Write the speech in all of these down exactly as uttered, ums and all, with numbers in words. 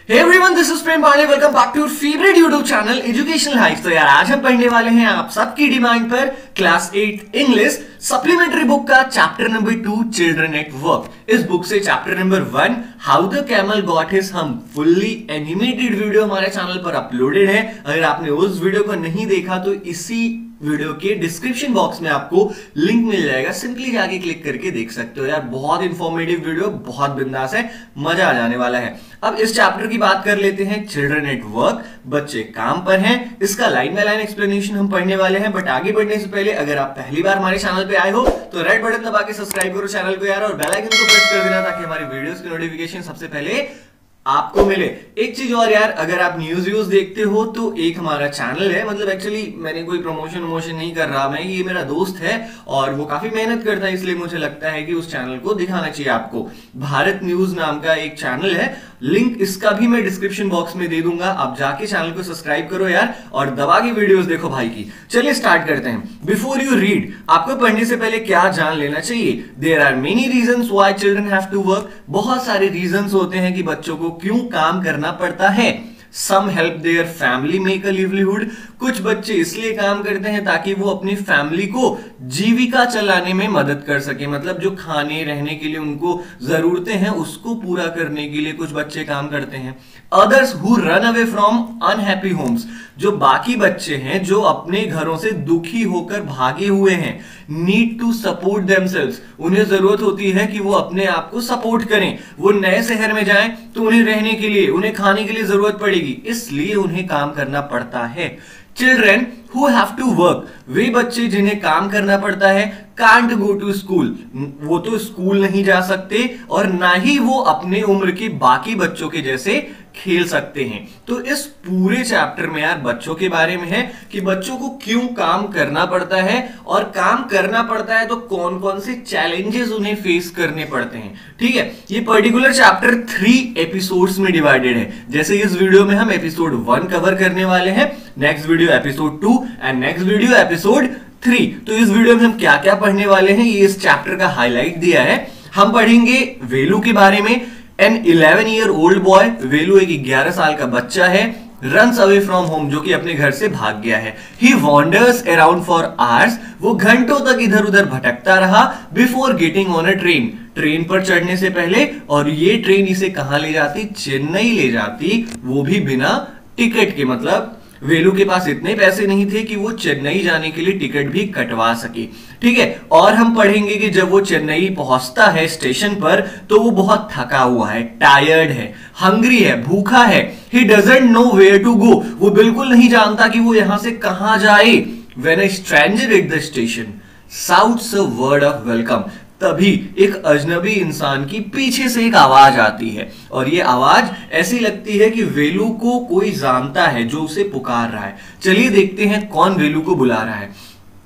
Hey everyone, this is Prem Pandey. Welcome back to your favourite YouTube channel Educational Hypes. तो यार आज हम पढ़ने वाले हैं आप सबकी डिमांड पर class eight English supplementary book का chapter number two children at work. इस बुक से chapter number one how the camel got his hump fully animated video हमारे चैनल पर अपलोडेड है. अगर आपने उस वीडियो को नहीं देखा तो इसी वीडियो के डिस्क्रिप्शन बॉक्स में आपको लिंक मिल जाएगा, सिंपली जाके क्लिक करके देख सकते हो. यार बहुत इंफॉर्मेटिव वीडियो, बहुत बिंदास है, मजा आ जाने वाला है. अब इस चैप्टर की बात कर लेते हैं. चिल्ड्रन एट वर्क, बच्चे काम पर हैं. इसका लाइन बाय लाइन एक्सप्लेनेशन हम पढ़ने वाले हैं. बट आगे बढ़ने से पहले अगर आप पहली बार हमारे चैनल पे आए हो तो रेड बटन दबा के सब्सक्राइब करो चैनल को यार, और बेल आइकन को प्रेस कर देना ताकि हमारी वीडियोस की नोटिफिकेशन सबसे पहले आपको मिले. एक चीज और यार, अगर आप न्यूज व्यूज देखते हो तो एक हमारा चैनल है, मतलब एक्चुअली मैंने कोई प्रमोशन वमोशन नहीं कर रहा, मैं ये मेरा दोस्त है और वो काफी मेहनत करता है, इसलिए मुझे लगता है कि उस चैनल को दिखाना चाहिए आपको. भारत न्यूज नाम का एक चैनल है, लिंक इसका भी मैं डिस्क्रिप्शन बॉक्स में दे दूंगा. आप जाके चैनल को सब्सक्राइब करो यार और दबा के वीडियोस देखो भाई की. चलिए स्टार्ट करते हैं. बिफोर यू रीड, आपको पढ़ने से पहले क्या जान लेना चाहिए? There are many reasons why children have to work. बहुत सारे रीजंस होते हैं कि बच्चों को क्यों काम करना पड़ता है. Some help their family make a livelihood. कुछ बच्चे इसलिए काम करते हैं ताकि वो अपनी फैमिली को जीविका चलाने में मदद कर सके, मतलब जो खाने रहने के लिए उनको जरूरतें हैं उसको पूरा करने के लिए कुछ बच्चे काम करते हैं. Others who run away from unhappy homes, जो बाकी बच्चे हैं जो अपने घरों से दुखी होकर भागे हुए हैं, नीड टू सपोर्ट देमसेल्व्स, उन्हें जरूरत होती है कि वो अपने आप को सपोर्ट करें. वो नए शहर में जाएं तो उन्हें रहने के लिए, उन्हें खाने के लिए जरूरत पड़ेगी, इसलिए उन्हें काम करना पड़ता है. Children who have to work, वे बच्चे जिन्हें काम करना पड़ता है, कांट गो टू स्कूल, वो तो स्कूल नहीं जा सकते और ना ही वो अपने उम्र के बाकी बच्चों के जैसे खेल सकते हैं. तो इस पूरे चैप्टर में यार बच्चों के बारे में है कि बच्चों को क्यों काम करना पड़ता है, और काम करना पड़ता है तो कौन कौन से चैलेंजेस उन्हें फेस करने पड़ते हैं. ठीक है, ये पर्टिकुलर चैप्टर थ्री एपिसोड्स में डिवाइडेड है. जैसे इस वीडियो में हम एपिसोड वन कवर करने वाले हैं, next video episode two and next video episode three. तो इस वीडियो में हम क्या क्या पढ़ने वाले हैं ये इस चैप्टर का हाईलाइट दिया है. हम पढ़ेंगे वेलू के बारे में. An eleven year old boy, Velu एक ग्यारह साल का बच्चा है, रन्स अवे फ्रॉम होम, जो कि अपने घर से भाग गया है. He wanders around for hours, वो घंटों तक इधर उधर भटकता रहा. Before getting on a train, train पर चढ़ने से पहले, और ये ट्रेन इसे कहां ले जाती? चेन्नई ले जाती, वो भी बिना टिकट के. मतलब वेलू के पास इतने पैसे नहीं थे कि वो चेन्नई जाने के लिए टिकट भी कटवा सके. ठीक है, और हम पढ़ेंगे कि जब वो चेन्नई पहुंचता है स्टेशन पर तो वो बहुत थका हुआ है, टायर्ड है, हंग्री है, भूखा है. He doesn't know where to go, वो बिल्कुल नहीं जानता कि वो यहां से कहां जाए. When a stranger at the station shouts a word of welcome, तभी एक अजनबी इंसान की पीछे से एक आवाज आती है, और ये आवाज ऐसी लगती है कि वेलू को कोई जानता है जो उसे पुकार रहा है. चलिए देखते हैं कौन वेलू को बुला रहा है.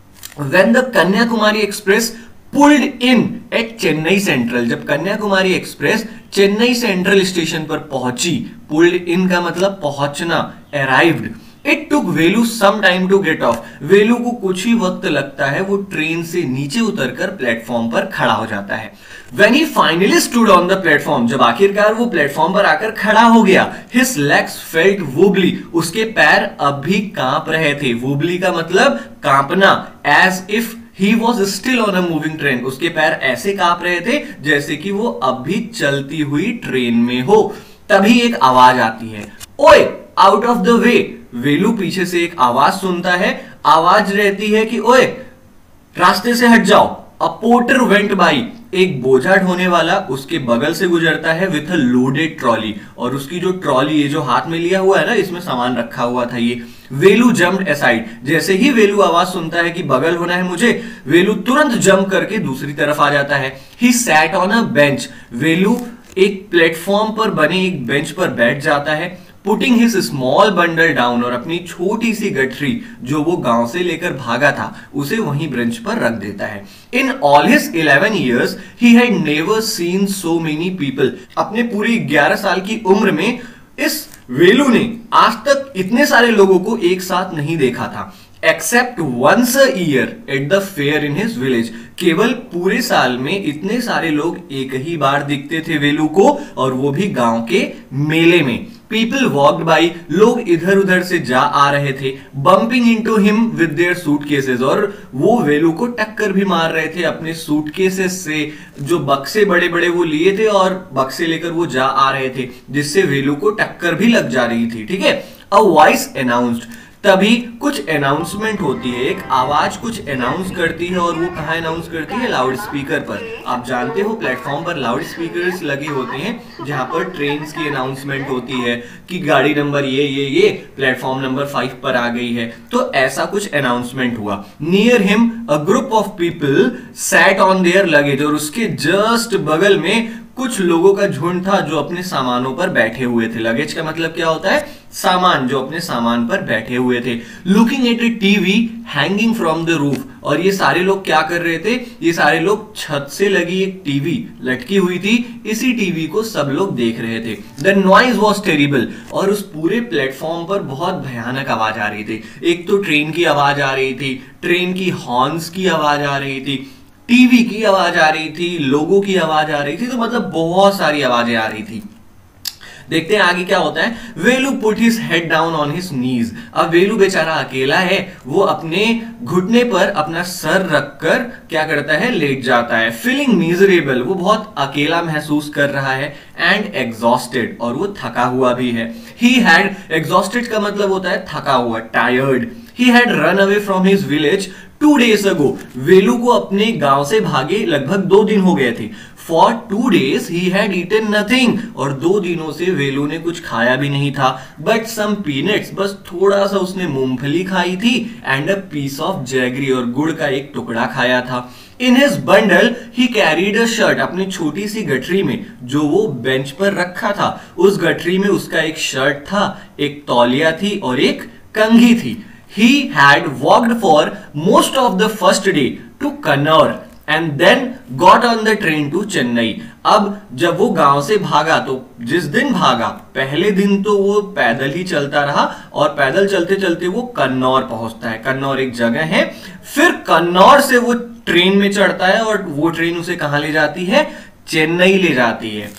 When the Kanyakumari Express pulled in at Chennai Central, जब Kanyakumari Express Chennai Central station पर पहुंची, पुल्ड इन का मतलब पहुंचना, arrived. It took Velu some time to get off, Velu को कुछ ही वक्त लगता है, वो ट्रेन से नीचे उतरकर प्लेटफॉर्म पर खड़ा हो जाता है. When he finally stood on the platform, जब आखिरकार वो प्लेटफॉर्म पर आकर खड़ा हो गया, his legs felt wobbly, उसके पैर अब भी कांप रहे थे. wobbly का मतलब कांपना, as if he was still on a moving train, उसके पैर ऐसे कांप रहे थे जैसे कि वो अब भी चलती हुई ट्रेन में हो. तभी एक आवाज आती है, ओए out of the way. Velu पीछे से एक आवाज सुनता है, आवाज रहती है कि ओए रास्ते से हट जाओ. अ पोर्टर वेंट बाई, एक बोझा ढोने वाला उसके बगल से गुजरता है विथ अ लोडेड ट्रॉली, और उसकी जो ट्रॉली है जो हाथ में लिया हुआ है ना, इसमें सामान रखा हुआ था ये. वेलू जम्प्ड असाइड, जैसे ही वेलू आवाज सुनता है कि बगल होना है मुझे, वेलू तुरंत जंप करके दूसरी तरफ आ जाता है. He sat on a bench, Velu एक प्लेटफॉर्म पर बने एक बेंच पर बैठ जाता है. Putting his small bundle down, और अपनी छोटी सी गठरी जो वो गांव से लेकर भागा था उसे वहीं बेंच पर रख देता है. In all his eleven years he had never seen so many people, अपने पूरी ग्यारह साल की उम्र में इस वेलू ने आज तक इतने सारे लोगों को एक साथ नहीं देखा था. Except once a year at the fair in his village, केवल पूरे साल में इतने सारे लोग एक ही बार दिखते थे वेलू को, और वो भी गांव के मेले में. पीपल वॉक्ड बाई, लोग इधर उधर से जा आ रहे थे, bumping into him with their suitcases, और वो वेलू को टक्कर भी मार रहे थे अपने सूटकेसेस से, जो बक्से बड़े बड़े वो लिए थे और बक्से लेकर वो जा आ रहे थे, जिससे वेलू को टक्कर भी लग जा रही थी। ठीक है, अ वॉइस अनाउंस्ड, तभी कुछ अनाउंसमेंट होती है, एक आवाज कुछ अनाउंस करती है, और वो कहाँ अनाउंस करती है? लाउड स्पीकर पर। आप जानते हो प्लेटफॉर्म पर लाउड स्पीकर्स लगे होते हैं जहां पर ट्रेन की अनाउंसमेंट होती है कि गाड़ी नंबर ये ये ये प्लेटफॉर्म नंबर फाइव पर आ गई है, तो ऐसा कुछ अनाउंसमेंट हुआ। Near him a group of people sat on their luggage, और उसके जस्ट बगल में कुछ लोगों का झुंड था जो अपने सामानों पर बैठे हुए थे। लगेज का मतलब क्या होता है? सामान, जो अपने सामान पर बैठे हुए थे। Looking at a TV hanging from the roof, और ये सारे लोग क्या कर रहे थे? ये सारे लोग छत से लगी एक टीवी लटकी हुई थी, इसी टीवी को सब लोग देख रहे थे। द नॉइज वॉज टेरिबल, और उस पूरे प्लेटफॉर्म पर बहुत भयानक आवाज आ रही थी। एक तो ट्रेन की आवाज आ रही थी, ट्रेन की हॉर्न्स की आवाज आ रही थी, टीवी की आवाज आ रही थी, लोगों की आवाज आ रही थी, तो मतलब बहुत सारी आवाजें आ रही थी। देखते हैं आगे क्या होता है। Velu put his head down on his knees, अब वेलू बेचारा अकेला है, वो अपने घुटने पर अपना सर रखकर क्या करता है? लेट जाता है। फीलिंग मिजरेबल, वो बहुत अकेला महसूस कर रहा है, एंड एग्जॉस्टेड, और वो थका हुआ भी है। ही हैड, एग्जॉस्टेड का मतलब होता है थका हुआ, tired. He had run away from his village two days ago, Velu को अपने गांव से भागे लगभग दो दिन हो गए थे। For two days he had eaten nothing, और दो दिनों से वेलू ने कुछ खाया भी नहीं था। बट सम पीनट्स, बस थोड़ा सा उसने मूंगफली खाई थी, and a piece of jaggery, और गुड़ का एक टुकड़ा खाया था। In his bundle he carried a shirt, अपनी छोटी सी गठरी में जो वो बेंच पर रखा था, उस गठरी में उसका एक शर्ट था, एक तौलिया थी और एक कंघी थी। He had walked for most of the first day to Kannauр and then got on the train to Chennai. अब जब वो गांव से भागा, तो जिस दिन भागा पहले दिन तो वो पैदल ही चलता रहा, और पैदल चलते चलते वो कन्नौर पहुंचता है। कन्नौर एक जगह है, फिर कन्नौर से वो ट्रेन में चढ़ता है, और वो ट्रेन उसे कहां ले जाती है? चेन्नई ले जाती है।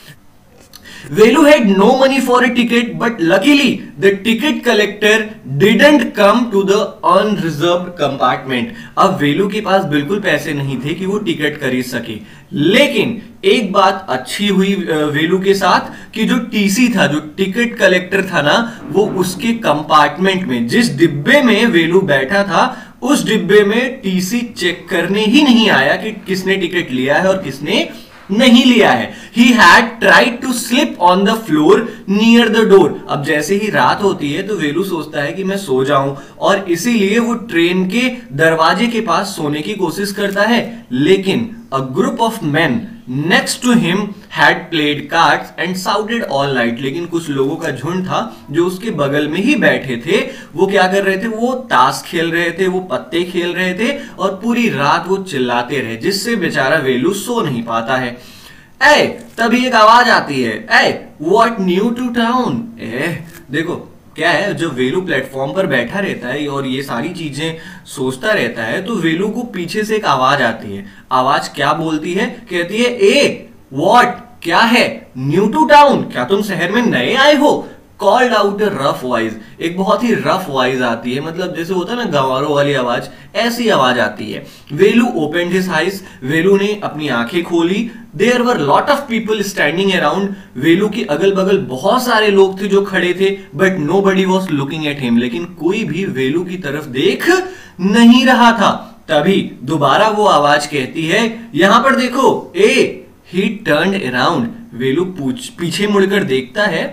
Velu had no money for a ticket, but luckily the ticket collector didn't come to the unreserved compartment. अब वेलू के पास बिल्कुल पैसे नहीं थे कि वो टिकट खरीद सके, लेकिन एक बात अच्छी हुई वेलू के साथ कि जो टीसी था, जो टिकट कलेक्टर था ना, वो उसके कंपार्टमेंट में, जिस डिब्बे में वेलू बैठा था, उस डिब्बे में टीसी चेक करने ही नहीं आया कि किसने टिकट लिया है और किसने नहीं लिया है। He had tried to slip on the floor near the door. अब जैसे ही रात होती है तो वेलू सोचता है कि मैं सो जाऊं, और इसीलिए वो ट्रेन के दरवाजे के पास सोने की कोशिश करता है, लेकिन a group of men next to him had played cards and shouted all night. लेकिन कुछ लोगों का झुंड था जो उसके बगल में ही बैठे थे, वो क्या कर रहे थे? वो ताश खेल रहे थे, वो पत्ते खेल रहे थे, और पूरी रात वो चिल्लाते रहे, जिससे बेचारा वेलू सो नहीं पाता है। ए, तभी एक आवाज आती है, hey, what new to town. ए, देखो क्या है, जब वेलू प्लेटफॉर्म पर बैठा रहता है और ये सारी चीजें सोचता रहता है, तो वेलू को पीछे से एक आवाज आती है। आवाज क्या बोलती है? कहती है, ए व्हाट, क्या है? न्यू टू टाउन, क्या तुम शहर में नए आए हो? Called out a rough voice, एक बहुत ही रफ वॉइस आती है, मतलब जैसे होता है ना गंवारों वाली आवाज, ऐसी आवाज आती है। Velu opened his eyes, Velu ने अपनी आंखें खोली। There were lot of people standing around, Velu के अगल बगल बहुत सारे लोग थे जो खड़े थे, but nobody was looking at him, लेकिन कोई भी वेलू की तरफ देख नहीं रहा था। तभी दोबारा वो आवाज कहती है, यहां पर देखो। ए, ही टर्न्ड अराउंड, वेलू पीछे मुड़कर देखता है।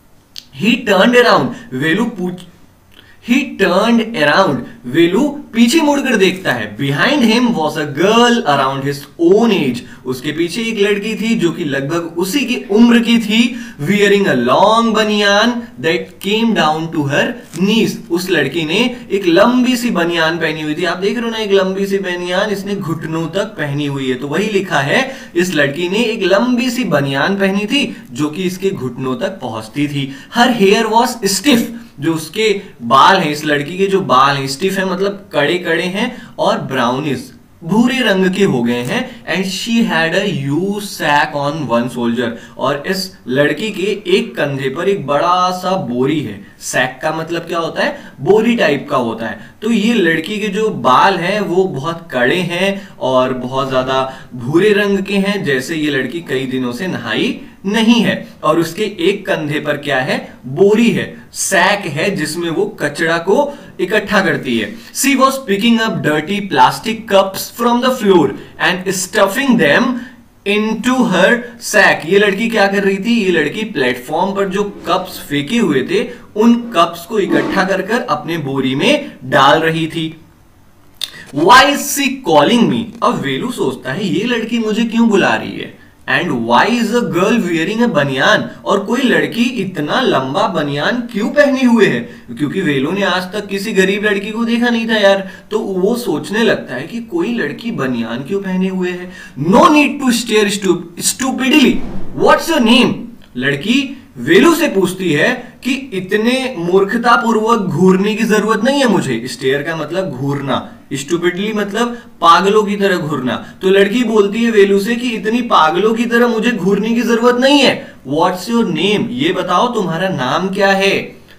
He turned around, वेलू पूछ He turned around, वेलू पीछे मुड़कर देखता है। Behind him was a girl around his own age, उसके पीछे एक लड़की थी जो कि लगभग उसी की उम्र की थी। Wearing a long बनियान that came down to her knees, उस लड़की ने एक लंबी सी बनियान पहनी हुई थी। आप देख रहे हो ना, एक लंबी सी बनियान इसने घुटनों तक पहनी हुई है, तो वही लिखा है, इस लड़की ने एक लंबी सी बनियान पहनी थी जो कि इसके घुटनों तक पहुंचती थी। Her hair was stiff, जो उसके बाल हैं, इस लड़की के जो बाल हैं स्टिफ है, मतलब कड़े कड़े हैं, और ब्राउनिश भूरे रंग के हो गए हैं। And she had a huge sack on one shoulder, और इस लड़की के एक कंधे पर एक बड़ा सा बोरी है। सैक का मतलब क्या होता है? बोरी टाइप का होता है। तो ये लड़की के जो बाल हैं वो बहुत कड़े हैं और बहुत ज्यादा भूरे रंग के हैं, जैसे ये लड़की कई दिनों से नहाई नहीं है। और उसके एक कंधे पर क्या है? बोरी है, सैक है, जिसमें वो कचरा को इकट्ठा करती है। She was picking up dirty plastic cups from the floor and stuffing them into her sack. ये लड़की क्या कर रही थी? ये लड़की प्लेटफॉर्म पर जो कप्स फेंके हुए थे उन कप्स को इकट्ठा कर कर अपने बोरी में डाल रही थी। Why is she calling me? अब वेलू सोचता है ये लड़की मुझे क्यों बुला रही है। And why is a girl wearing a बनियान? और कोई लड़की इतना लंबा बनियान क्यों पहने हुए है? क्योंकि वेलू ने आज तक किसी गरीब लड़की को देखा नहीं था यार। तो वो सोचने लगता है कि कोई लड़की बनियान क्यों पहने हुए है। No need to stare stupidly, what's your name? लड़की वेलू से पूछती है कि इतने मूर्खतापूर्वक घूरने की जरूरत नहीं है मुझे। स्टेयर का मतलब घूरना, स्टूपिडली मतलब पागलों की तरह घूरना। तो लड़की बोलती है वेलू से कि इतनी पागलों की तरह मुझे घूरने की जरूरत नहीं है। What's your name? ये बताओ तुम्हारा नाम क्या है।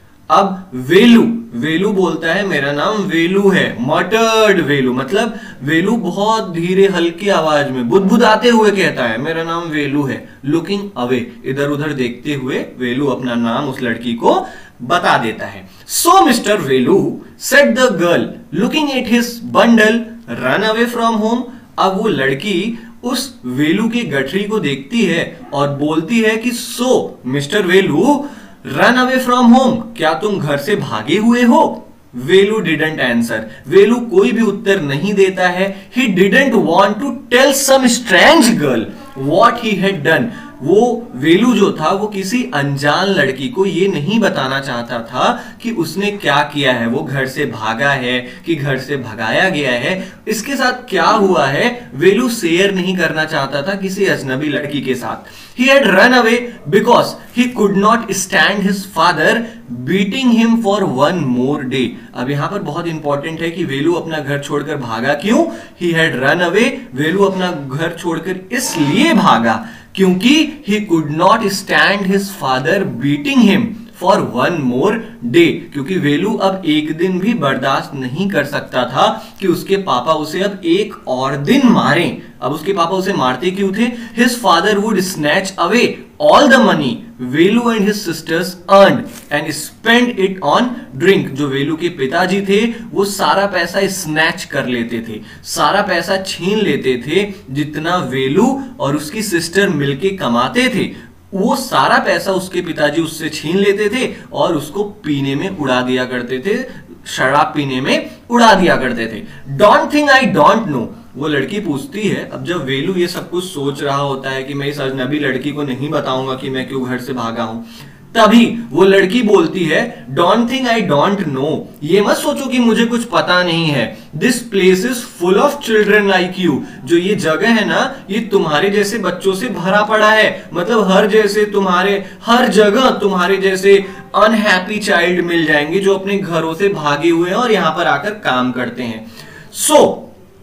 अब वेलू वेलू बोलता है मेरा नाम वेलू है। मटर्ड वेलू मतलब वेलू बहुत धीरे हल्की आवाज में बुदबुदाते हुए कहता है मेरा नाम वेलू है। लुकिंग अवे, इधर उधर देखते हुए वेलू अपना नाम उस लड़की को बता देता है। So mister Velu, said the girl looking at his bundle, run away from home. अब वो लड़की उस वेलू की गठरी को देखती है और बोलती है कि so mister Velu, run away from home, क्या तुम घर से भागे हुए हो? वेलू डिडंट आंसर, वेलू कोई भी उत्तर नहीं देता है। He didn't want to tell some strange girl what he had done. वो वेलू जो था वो किसी अनजान लड़की को ये नहीं बताना चाहता था कि उसने क्या किया है, वो घर से भागा है कि घर से भगाया गया है, इसके साथ क्या हुआ है वेलू शेयर नहीं करना चाहता था किसी अजनबी लड़की के साथ। He had run away because he could not stand his father beating him for one more day. अब यहां पर बहुत इंपॉर्टेंट है कि वेलू अपना घर छोड़कर भागा क्यों? He had run away, वेलू अपना घर छोड़कर इसलिए भागा क्योंकि he could not stand his father beating him for one more day, क्योंकि वेलू अब एक दिन भी बर्दाश्त नहीं कर सकता था कि उसके पापा उसे अब एक और दिन मारें। अब उसके पापा उसे मारते क्यों थे? His father would snatch away all the money Velu and his sisters earned and spend it on drink। जो वेलू के पिताजी थे वो सारा पैसा स्नैच कर लेते थे, सारा पैसा छीन लेते थे जितना वेलू और उसकी सिस्टर मिलके कमाते थे। वो सारा पैसा उसके पिताजी उससे छीन लेते थे और उसको पीने में उड़ा दिया करते थे, शराब पीने में उड़ा दिया करते थे। Don't think I don't know, वो लड़की पूछती है। अब जब वेलू ये सब कुछ सोच रहा होता है कि मैं इस अजनबी लड़की को नहीं बताऊंगा कि मैं क्यों घर से भागा हूं, तभी वो लड़की बोलती है don't think I don't know, ये मत सोचो कि मुझे कुछ पता नहीं है। This place is full of children like you, जो ये जगह है ना ये तुम्हारे जैसे बच्चों से भरा पड़ा है। मतलब हर जैसे तुम्हारे हर जगह तुम्हारे जैसे अनहैप्पी चाइल्ड मिल जाएंगे जो अपने घरों से भागे हुए हैं और यहां पर आकर काम करते हैं। सो so,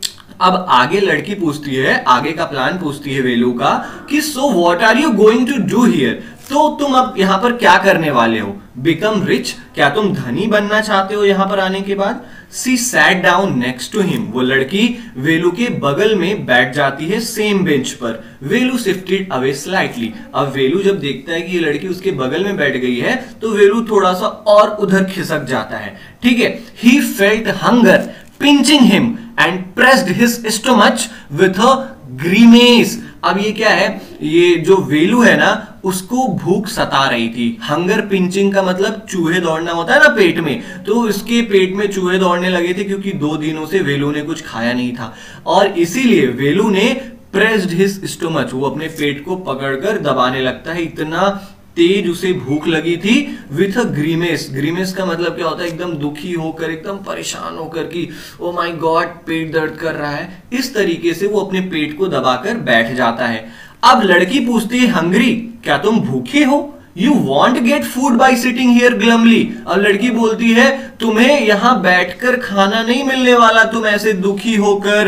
अब आगे लड़की पूछती है, आगे का प्लान पूछती है वेलू का कि so what are you going to do here, तो तुम अब यहां पर क्या करने वाले हो? बिकम रिच, क्या तुम धनी बनना चाहते हो यहां पर आने के बाद? She sat down next to him, वो लड़की वेलू के बगल में बैठ जाती है सेम बेंच पर। वेलू शिफ्टेड अवे स्लाइटली, अब वेलू जब देखता है कि ये लड़की उसके बगल में बैठ गई है तो वेलू थोड़ा सा और उधर खिसक जाता है। ठीक है, he felt hunger pinching him and pressed his stomach with a grimace. अब ये क्या है? ये जो वेलू है ना उसको भूख सता रही थी। हंगर पिंचिंग का मतलब चूहे दौड़ना होता है ना पेट में, तो इसके पेट में चूहे दौड़ने लगे थे क्योंकि दो दिनों से वेलू ने कुछ खाया नहीं था और इसीलिए वेलू ने प्रेस्ड हिज स्टमच, वो अपने पेट को पकड़कर दबाने लगता है, इतना तेज उसे भूख लगी थी। विथ अ ग्रीमेस, ग्रीमेस का मतलब क्या होता है? एकदम दुखी होकर, एकदम परेशान होकर कि ओ माय गॉड पेट दर्द कर रहा है। इस तरीके से वो अपने पेट को दबाकर बैठ जाता है। अब लड़की पूछती है हंग्री, क्या तुम भूखे हो? You won't get food by sitting here glumly. अब लड़की बोलती है तुम्हें यहां बैठकर खाना नहीं मिलने वाला, तुम ऐसे दुखी होकर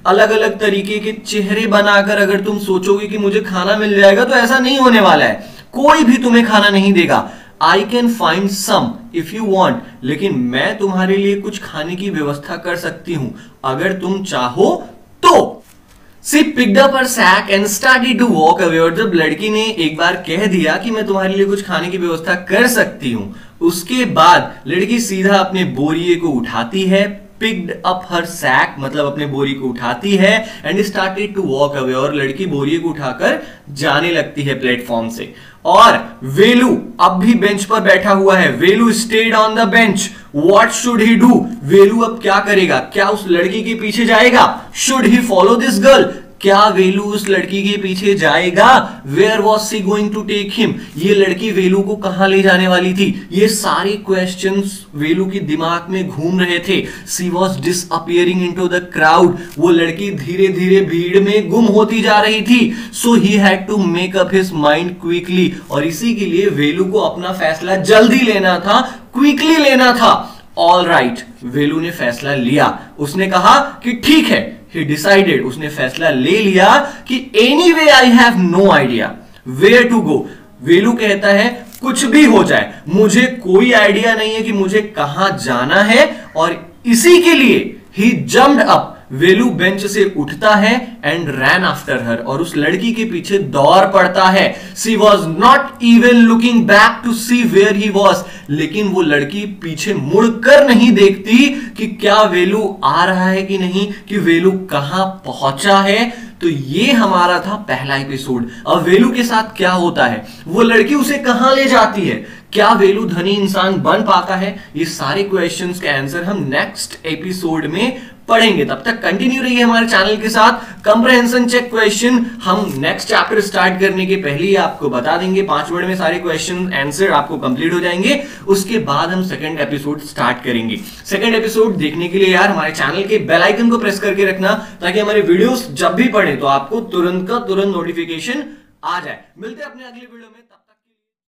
अलग अलग तरीके के चेहरे बनाकर अगर तुम सोचोगे कि मुझे खाना मिल जाएगा, तो ऐसा नहीं होने वाला है। कोई भी तुम्हें खाना नहीं देगा। I can find some if you want, लेकिन मैं तुम्हारे लिए कुछ खाने की व्यवस्था कर सकती हूं अगर तुम चाहो तो। She picked up her sack and started to walk away। और जब लड़की ने एक बार कह दिया कि मैं तुम्हारे लिए कुछ खाने की व्यवस्था कर सकती हूं, उसके बाद लड़की सीधा अपने बोरिए को उठाती है। picked up her sack मतलब अपने बोरी को उठाती है and started to walk away। और लड़की बोरिए को उठाकर जाने लगती है प्लेटफॉर्म से। और वेलू अब भी बेंच पर बैठा हुआ है। Velu stayed on the bench. What should he do? Velu अब क्या करेगा? क्या उस लड़की के पीछे जाएगा? Should he follow this girl? क्या वेलू उस लड़की के पीछे जाएगा? Where was she going to take him? ये लड़की वेलू को कहां ले जाने वाली थी? ये सारे क्वेश्चंस वेलू के दिमाग में घूम रहे थे। She was disappearing into the crowd. वो लड़की धीरे धीरे भीड़ में गुम होती जा रही थी। So he had to make up his mind quickly. और इसी के लिए वेलू को अपना फैसला जल्दी लेना था, क्विकली लेना था। ऑल राइट, वेलू ने फैसला लिया। उसने कहा कि ठीक है। He decided, उसने फैसला ले लिया कि anyway I have no idea where to go। वेलू कहता है कुछ भी हो जाए, मुझे कोई आइडिया नहीं है कि मुझे कहां जाना है। और इसी के लिए he jumped up। Velu bench से उठता है एंड रैन आफ्टर हर। और उस लड़की के पीछे दौड़ पड़ता है। She was not even looking back to see where he was. लेकिन वो लड़की पीछे मुड़कर नहीं देखती कि क्या वेलू आ रहा है कि नहीं, कि वेलू कहां पहुंचा है। तो ये हमारा था पहला एपिसोड। अब वेलू के साथ क्या होता है, वो लड़की उसे कहां ले जाती है, क्या वेलू धनी इंसान बन पाता है, ये सारे क्वेश्चंस के आंसर हम नेक्स्ट एपिसोड में पढ़ेंगे। तब तक कंटिन्यू रहिए हमारे चैनल के साथ। कंप्रहेंशन चेक क्वेश्चन हम नेक्स्ट चैप्टर स्टार्ट करने के पहले ही आपको बता देंगे। पांच वर्ड में सारे क्वेश्चन आंसर आपको कंप्लीट हो जाएंगे। उसके बाद हम सेकंड एपिसोड स्टार्ट करेंगे। सेकंड एपिसोड देखने के लिए यार हमारे चैनल के बेल आइकन को प्रेस करके रखना, ताकि हमारे वीडियोस जब भी पढ़े तो आपको तुरंत का तुरंत नोटिफिकेशन आ जाए। मिलते हैं अपने अगले वीडियो में।